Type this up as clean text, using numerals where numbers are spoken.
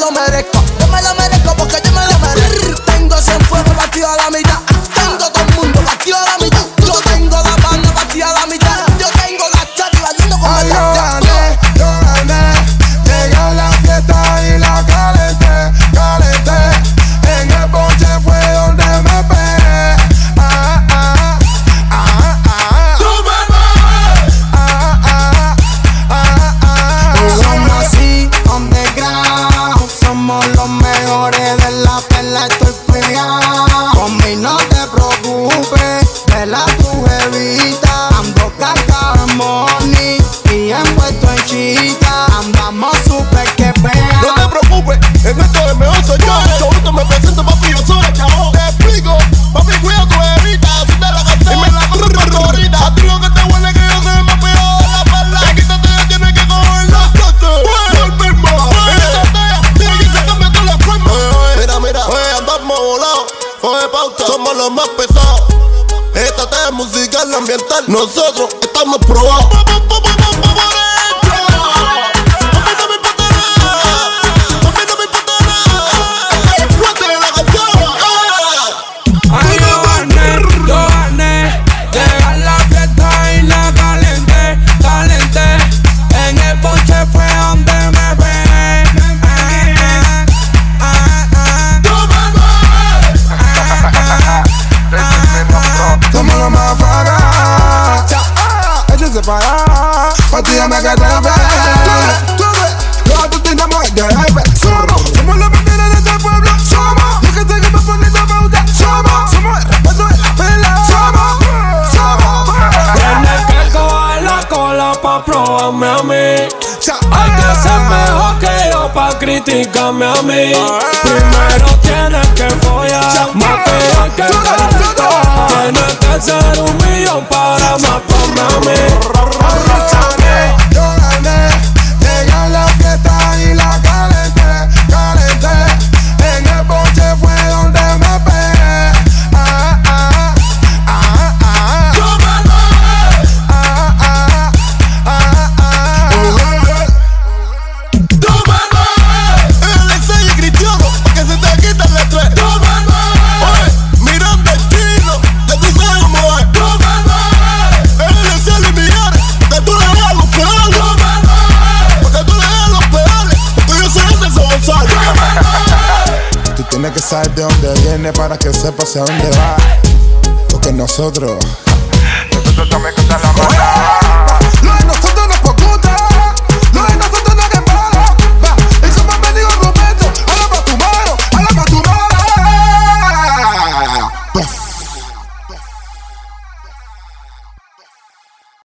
lo merezco. Yo me lo merezco porque yo me lo merezco. Tengo 100 fuegos partido a la mitad. Tengo todo el mundo partido a la mitad. Yo tengo la banda partida a la mitad. Yo tengo la chati bailando con el yo gané. Llegué a la fiesta y la calenté. En el boche fue donde me pegué. Somos así, underground. Somos los mejores de la perla, estoy pegado. Con mí no te preocupes, vela tu jevita. Ando cargado en money y envuelto en chita. Andamos super que pega. No te preocupes, en esto de mejor soy yo. Ahorita me presento, papi, yo soy el chavo. Te explico, papi, cuida tu jevita. Si te la gasté, me la corro por ahorita. A ti lo que te huele que yo soy más pegado de la perla. Y quítate, ya tienes que coger la clase. Vuelve más. Esa talla, tiene que se cambia toda la forma. Mira, oye, andamos volados. Oye, pauta, somos los más pesados. Esta talla musical, ambiental, nosotros estamos probados. Patíame que te ve. Tú tienes más de hype. Somos la bandera de este pueblo. Somos los que te que me ponen de pauta. Somos el respeto de la perla. Somos. Tienes que coger la cola pa' probarme a mí. Hay que ser mejor que yo pa' criticarme a mí. Primero tienes que follar, más que tienes que ser 1.000.000 para matarme a mí. Yo gané, llegué a la fiesta y la calenté. En el boche fue donde me pegué. Yo gané. Yo gané. El Excel y Cristiano, pa' que se te quita el estrés. Yo gané. Oye, mirando el chino, que tú sabes cómo es. Yo gané. El Excel y Millares, que tú le das los pedales. Yo gané. Porque tú le das los pedales, porque yo soy Anderson González. Yo gané. Tú tienes que saber de dónde viene para que sepas hacia dónde va. Porque nosotros también que la mata.